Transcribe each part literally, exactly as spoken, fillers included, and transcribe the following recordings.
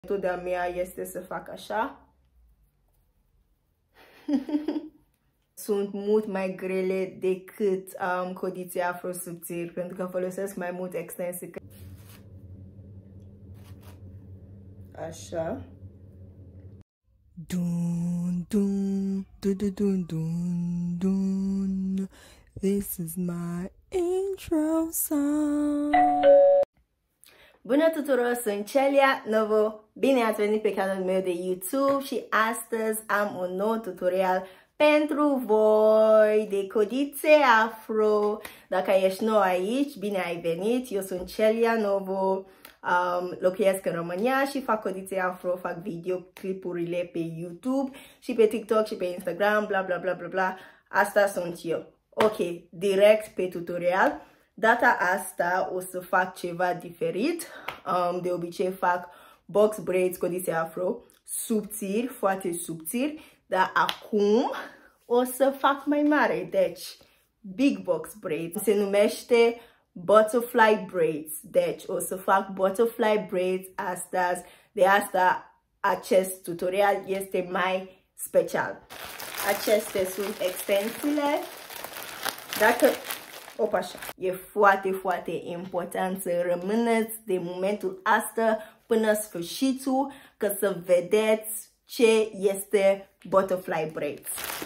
Metoda mea este să fac așa. Sunt mult mai grele decât um, codițe afro subțiri, pentru că folosesc mai mult extensii. Așa. Dun, dun, dun, dun, dun, dun, dun. This is my intro song. Bună tuturor, sunt Celia Novo. Bine ați venit pe canalul meu de YouTube și astăzi am un nou tutorial pentru voi de codițe afro. Dacă ești nou aici, bine ai venit. Eu sunt Celia Novo. Um, locuiesc în România și fac codițe afro, fac videoclipurile pe YouTube și pe TikTok și pe Instagram, bla bla bla bla bla. Asta sunt eu. Ok, direct pe tutorial. Data asta o să fac ceva diferit. Um, de obicei fac box braids, codițe afro, subțiri, foarte subțiri, dar acum o să fac mai mare, deci big box braids. Se numește butterfly braids, deci o să fac butterfly braids astăzi, de asta acest tutorial este mai special. Acestea sunt extensiile. Dacă Opa, așa. E foarte, foarte important să rămâneți de momentul ăsta până sfârșitul, ca să vedeți ce este butterfly braids.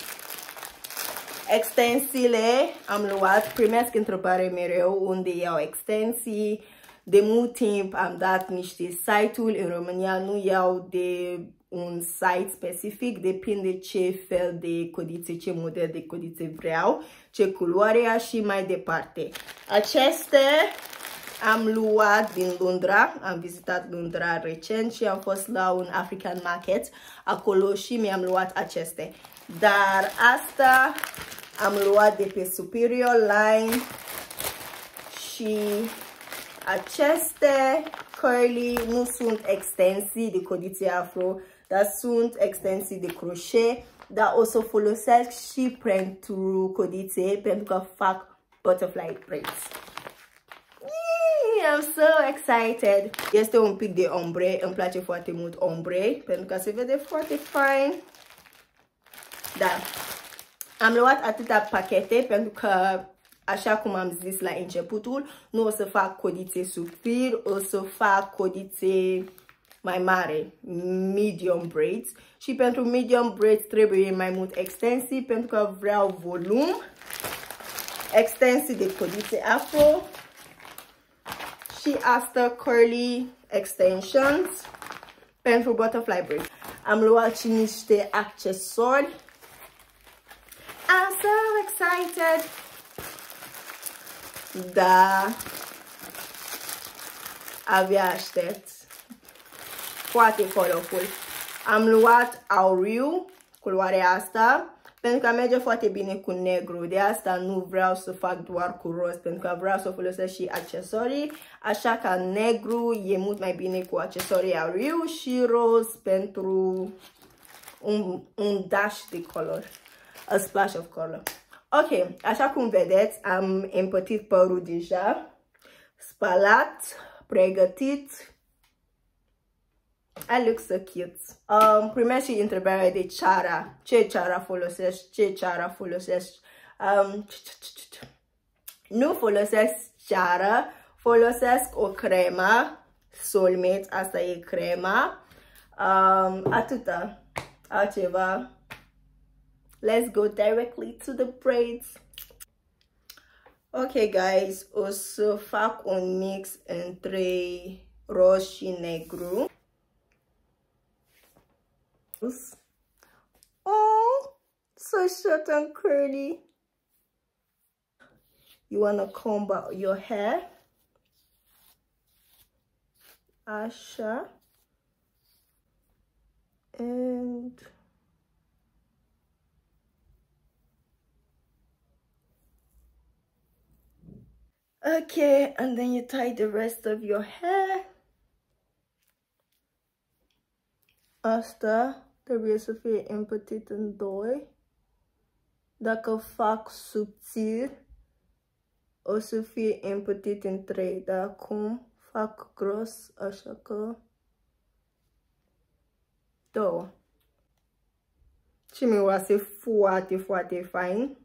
Extensiile am luat, primesc întrebare mereu unde iau extensii. De mult timp am dat niște site-uri, în România nu iau de un site specific, depinde ce fel de codițe, ce model de codițe vreau, ce culoare și mai departe. Aceste am luat din Londra, am vizitat Londra recent și am fost la un African Market acolo și mi-am luat aceste. Dar asta am luat de pe Superior Line și aceste curly nu sunt extensii de codițe afro, dar sunt extensii de crochet, dar o să folosesc și pentru codițe, pentru că fac butterfly braids. I'm so excited! Este un pic de ombre, îmi place foarte mult ombre, pentru că se vede foarte fine. Da. Am luat atâtea pachete, pentru că, așa cum am zis la începutul, nu o să fac codițe subțiri, o să fac codițe mai mare, medium braids. Și pentru medium braids trebuie mai mult extensii, pentru că vreau volum. Extensii de codițe afro. Și asta curly extensions pentru butterfly braids. Am luat și niște accesori. I'm so excited! Da, abia aștept. Foarte colorful. Am luat auriu, culoarea asta, pentru că merge foarte bine cu negru. De asta nu vreau să fac doar cu roz, pentru că vreau să folosesc și accesorii. Așa că negru e mult mai bine cu accesorii auriu și roz pentru un, un dash de color. A splash of color. Ok, așa cum vedeți, am împătit părul deja, spălat, pregătit. I look so cute. Um, primesc și întrebarea de ceara. Ce ceara folosești? Ce ceara folosești? Um, nu folosesc ceara, folosesc o cremă, Soulmate, asta e crema. Um, atâta, altceva. Let's go directly to the braids. Ok, guys, o să fac un mix între roz și negru. Oh, so short and curly. You wanna comb out your hair. Asha. And okay, and then you tie the rest of your hair. Asta trebuie să fie împărțit în doi. Dacă fac subțiri, o să fie împărțit în trei. Dar acum fac gros, așa că mișto. Și miroase foarte, foarte fain.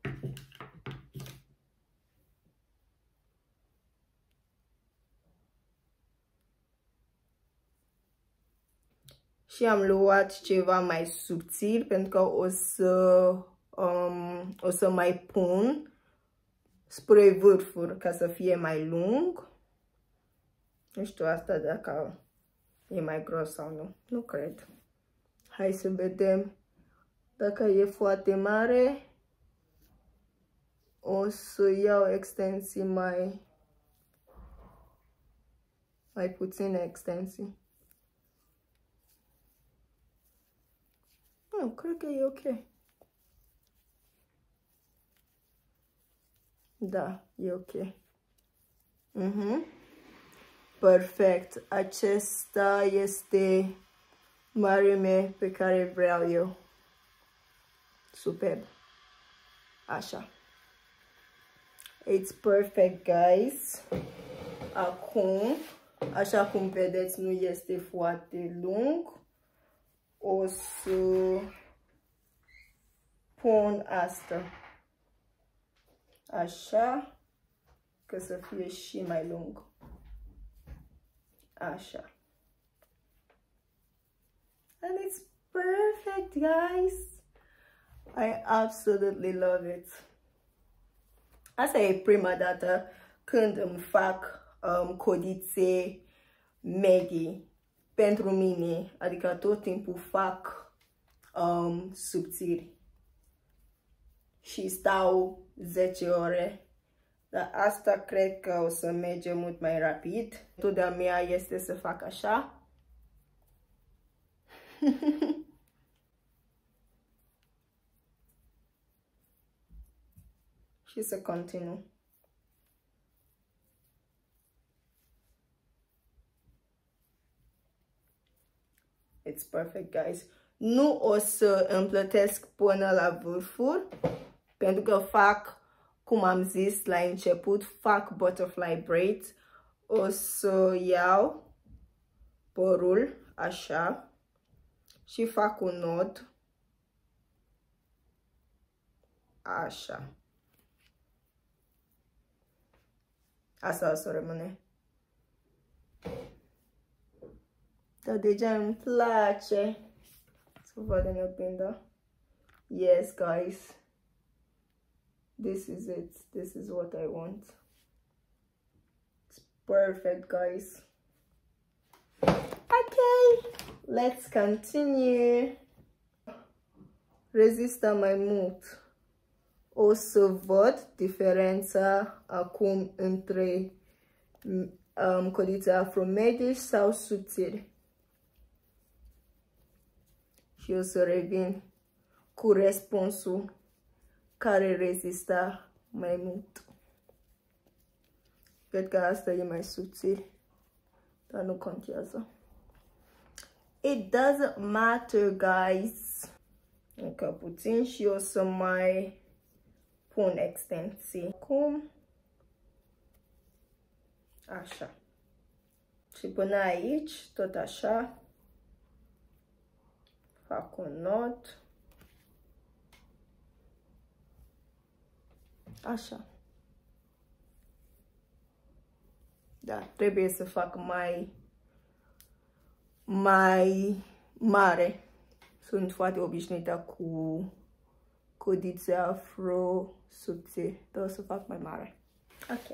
Și am luat ceva mai subțiri pentru că o să, um, o să mai pun spre vârfuri ca să fie mai lung. Nu știu asta dacă e mai gros sau nu. Nu cred. Hai să vedem. Dacă e foarte mare, o să iau extensii mai, mai puține extensii. Nu, cred că e ok. Da, e ok. Mhm. Perfect. Acesta este mărime pe care vreau eu. Superb. Așa. It's perfect, guys. Acum, așa cum vedeți, nu este foarte lung. O să pun asta. Așa. Ca să fie și mai lung. Așa. And it's perfect, guys. I absolutely love it. Asta e prima dată când îmi fac um, codițe medii pentru mine. Adică tot timpul fac um, subțiri. Și stau zece ore. Dar asta cred că o să merge mult mai rapid. Metoda mea este să fac așa. Și să continu. It's perfect, guys. Nu o să împlătesc până la vârfuri, pentru că fac, cum am zis la început, fac butterfly braids. O să iau părul așa și fac un nod așa. Asta o să rămâne. Dar deja îmi place. Să văd în oglindă. Yes, guys. This is it. This is what I want. It's perfect, guys. Okay. Let's continue. Rezistă mai mult. O să văd diferența acum între um, codițe afromedici sau subțiri. Și o să revin cu răspunsul care rezista mai mult. Cred că asta e mai subțire, dar nu contează. It doesn't matter, guys. Încă puțin și o să mai pun extensii. Cum? Așa. Și până aici, tot așa. Fac un nod. Așa. Da, trebuie să fac mai, mai mare. Sunt foarte obișnuită cu codițe afro subțiri, dar o să fac mai mare. Ok.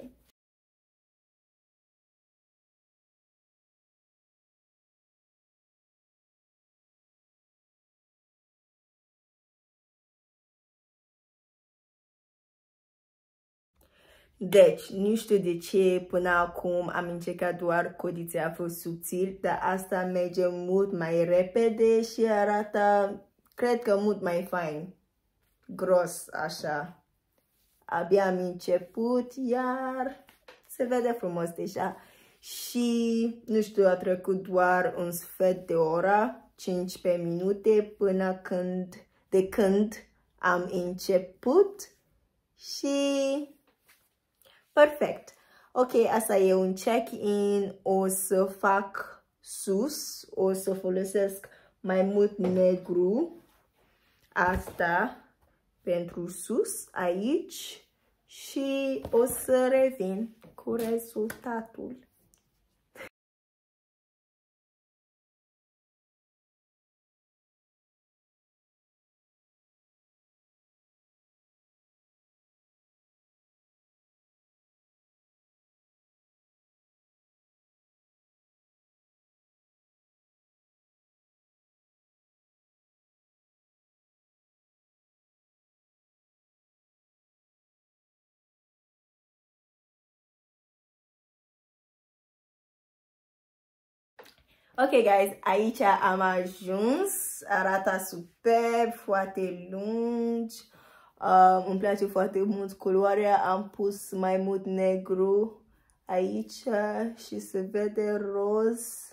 Deci, nu știu de ce până acum am încercat doar codițe afro subțiri, dar asta merge mult mai repede și arată, cred că mult mai fain. Gros, așa. Abia am început, iar se vede frumos deja. Și, nu știu, a trecut doar un sfert de oră, cincisprezece minute, până când, de când am început și... Perfect. Ok, asta e un check-in. O să fac sus, o să folosesc mai mult negru. Asta pentru sus, aici. Și o să revin cu rezultatul. Ok, guys, aici am ajuns. Arată superb, foarte lungi. Uh, îmi place foarte mult culoarea. Am pus mai mult negru aici și se vede roz.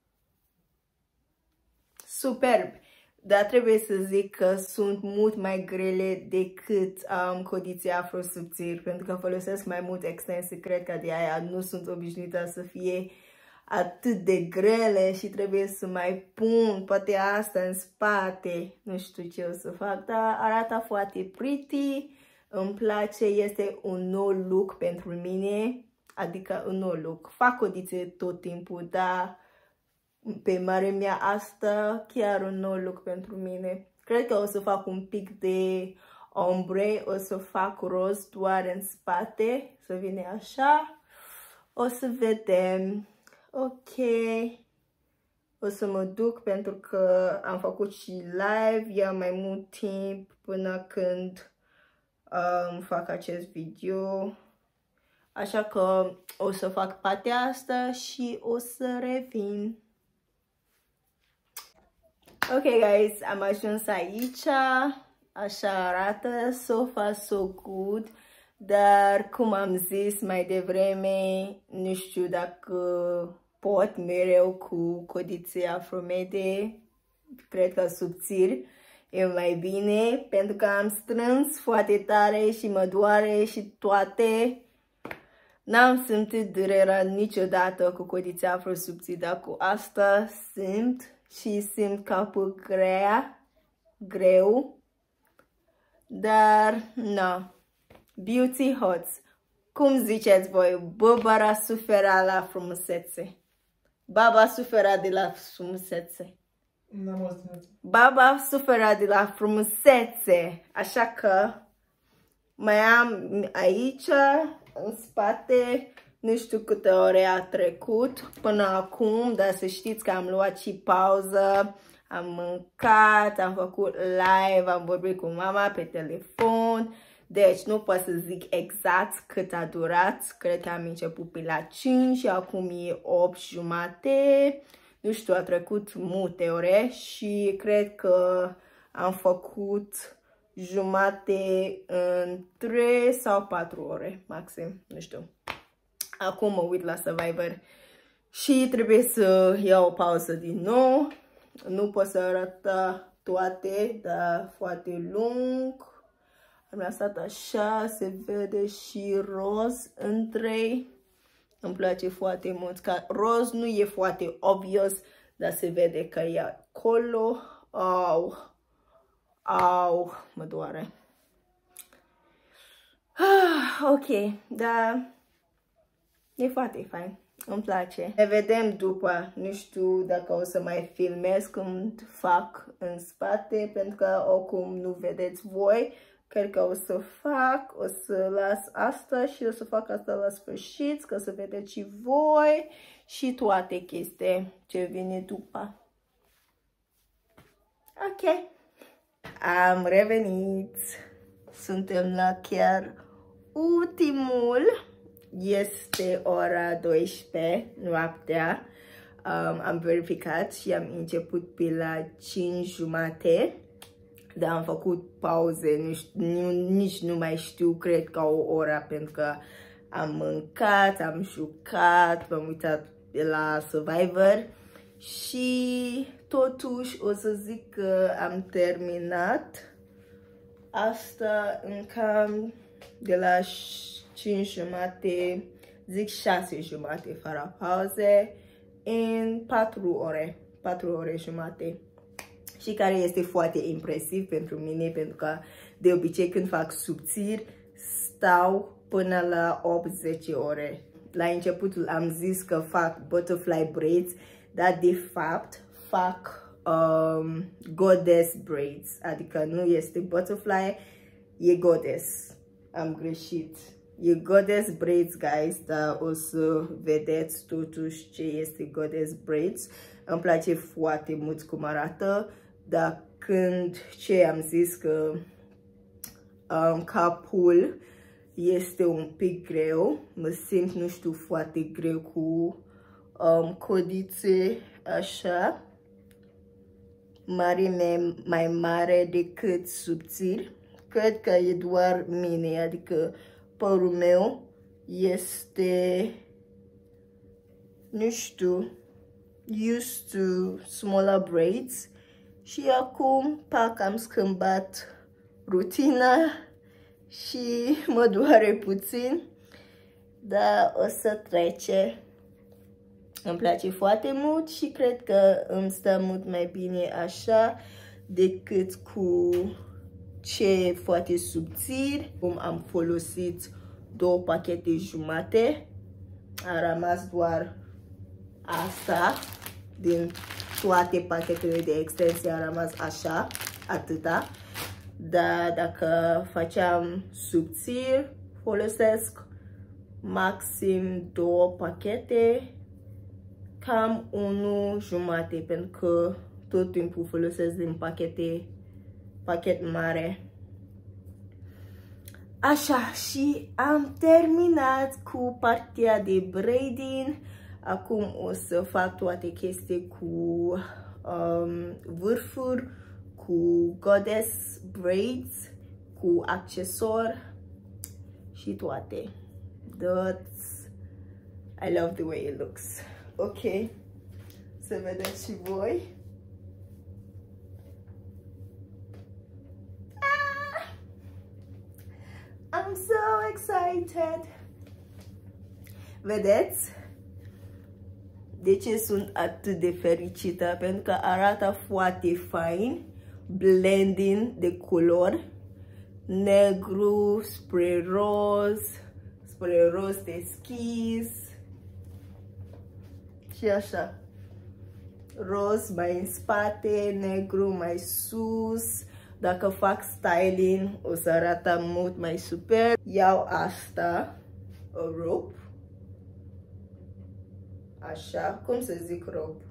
Superb! Dar trebuie să zic că sunt mult mai grele decât um, codițe afro subțiri, pentru că folosesc mai mult extensii, cred că de aia nu sunt obișnuită să fie atât de grele și trebuie să mai pun poate asta în spate. Nu știu ce o să fac, dar arată foarte pretty. Îmi place, este un nou look pentru mine, adică un nou look. Fac codițe tot timpul, dar pe mărimea asta chiar un nou look pentru mine. Cred că o să fac un pic de ombre, o să fac roz doar în spate, să vină așa. O să vedem. Ok, o să mă duc pentru că am făcut și live, ia mai mult timp până când um, fac acest video. Așa că o să fac partea asta și o să revin. Ok, guys, am ajuns aici. Așa arată, so far so good. Dar, cum am zis mai devreme, nu știu dacă pot mereu cu codițe afromede. Cred că subțiri e mai bine, pentru că am strâns foarte tare și mă doare și toate. N-am simțit durerea niciodată cu codițe afro subțiri, dar cu asta simt și simt capul grea, greu. Dar, nu. Beauty Hots. Cum ziceți voi? Barbara sufera la frumusețe. Baba sufera de la frumusețe. Baba sufera de la frumusețe. Așa că mai am aici, în spate, nu știu câte ore a trecut până acum, dar să știți că am luat și pauză. Am mâncat, am făcut live, am vorbit cu mama pe telefon. Deci nu pot să zic exact cât a durat. Cred că am început pe la cinci și acum e opt jumate. Nu știu, a trecut multe ore și cred că am făcut jumate în trei sau patru ore maxim. Nu știu. Acum mă uit la Survivor și trebuie să iau o pauză din nou. Nu pot să arăt toate, dar foarte lung. Am lăsat așa, se vede și roz între. Îmi place foarte mult, că roz nu e foarte obvious, dar se vede că e acolo. Au, au, mă doare. Ah, ok, dar e foarte fain. Îmi place. Ne vedem după. Nu știu dacă o să mai filmez când fac în spate, pentru că oricum nu vedeți voi. Cred că o să fac, o să las asta și o să fac asta la sfârșit, ca să vedeți și voi și toate chestii ce vine după. Ok. Am revenit. Suntem la chiar ultimul. Este ora douăsprezece noaptea. Um, am verificat și am început pe la cinci jumate. Dar am făcut pauze, nu știu, nici nu mai știu, cred că o oră, pentru că am mâncat, am jucat, m-am uitat la Survivor și totuși o să zic că am terminat asta în cam de la cinci jumate, zic șase jumate fără pauze, în patru ore, patru ore jumate. și care este foarte impresiv pentru mine, pentru că de obicei când fac subțiri stau până la opt zece ore. La începutul am zis că fac butterfly braids, dar de fapt fac um, goddess braids, adică nu este butterfly, e goddess. Am greșit. E goddess braids, guys, dar o să vedeți totuși ce este goddess braids. Îmi place foarte mult cum arată, dar când ce am zis că um, capul este un pic greu, mă simt, nu știu, foarte greu cu um, codițe așa, mare mai mare decât subțiri. Cred că e doar mine, adică părul meu este, nu știu, used to smaller braids și acum, pac, am schimbat rutina și mă doare puțin, dar o să trece. Îmi place foarte mult și cred că îmi stă mult mai bine așa decât cu ce foarte subțiri. Cum am folosit două pachete jumate, a rămas doar asta din toate pachetele de extensie, a rămas așa, atâta. Dar dacă faceam subțiri, folosesc maxim două pachete, cam unu jumate, pentru că tot timpul folosesc din pachete, pachet mare. Așa, și am terminat cu partea de braiding. Acum o să fac toate chestii cu um, vârfuri, cu goddess braids, cu accesor și toate. That's, I love the way it looks. Ok, să vedeți și voi. Ah! I'm so excited. Vedeți? De ce sunt atât de fericită? Pentru că arată foarte fain, blending de culori, negru, spre roz, spre roz deschis și așa. Roz mai în spate, negru mai sus. Dacă fac styling o să arată mult mai super. Iau asta, o robe. Așa, cum să zic robe?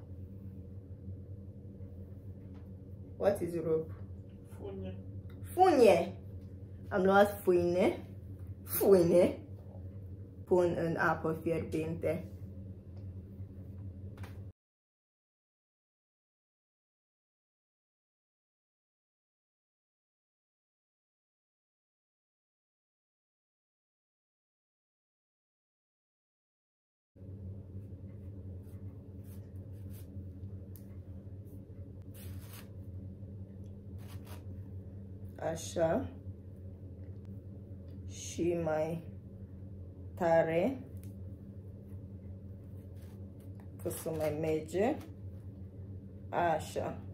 What is robe? Funie. Funie! Am luat fuine, fuine, pun în apă fierbinte. Așa. Și mai tare, că să mai merge. Așa.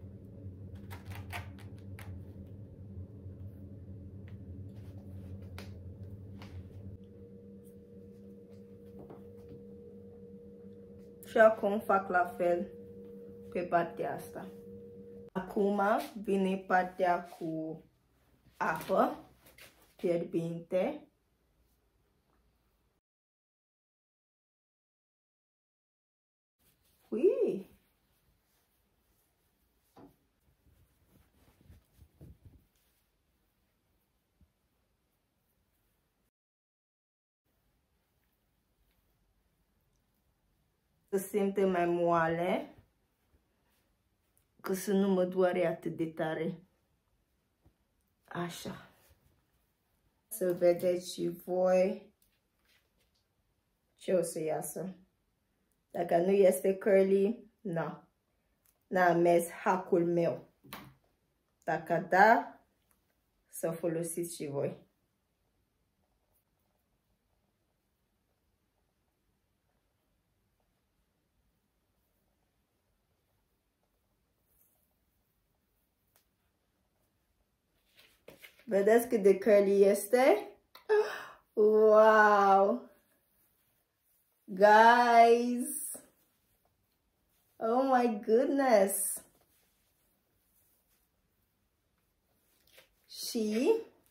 Și acum fac la fel pe partea asta. Acum vine partea cu apă fierbinte. Ui! Se simte mai moale, că să nu mă doare atât de tare. Așa. Să vedeți și voi ce o să iasă. Dacă nu este curly, nu. N-a mers hackul meu. Dacă da, să folosiți și voi. Vedeți cât de curly este? Wow! Guys! Oh my goodness! Și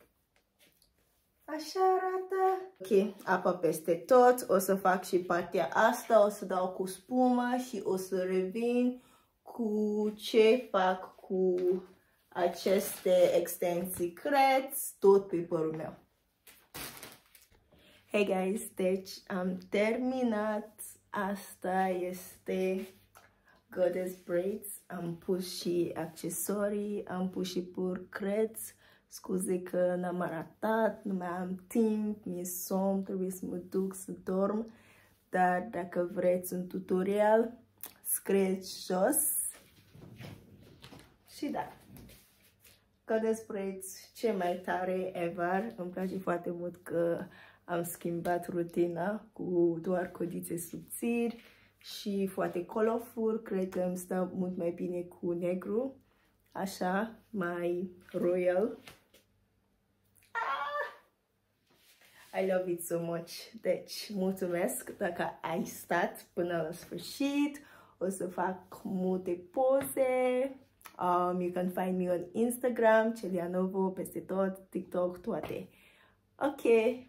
așa arată. Ok, apă peste tot. O să fac și partea asta. O să dau cu spuma și o să revin cu ce fac cu aceste extensii creți, tot pe părul meu. Hey guys, deci am terminat. Asta este Goddess Braids. Am pus și accesorii, am pus și pur creți. Scuze că n-am arătat, nu mai am timp, mi-e somn, trebuie să mă duc să dorm. Dar dacă vreți un tutorial, scrieți jos. Și da, Goddess Braids, ce mai tare ever. Îmi place foarte mult că am schimbat rutina cu doar codițe subțiri și foarte colorful. Cred că îmi stă mult mai bine cu negru, așa, mai royal. Ah! I love it so much. Deci, mulțumesc dacă ai stat până la sfârșit. O să fac multe poze. Um, you can find me on Instagram, Celia Novo, peste tot, TikTok, toate. Ok.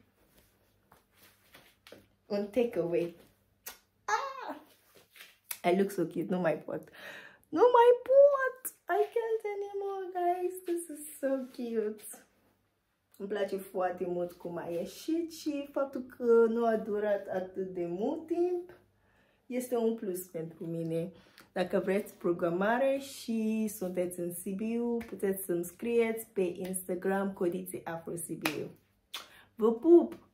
Un takeaway. Ah! I look so cute, nu mai pot. Nu mai pot! I can't anymore, guys. This is so cute. Îmi place foarte mult cum a ieșit și faptul că nu a durat atât de mult timp este un plus pentru mine. Dacă vreți programare și sunteți în Sibiu, puteți să-mi scrieți pe Instagram Codițe Afro Sibiu. Vă pup!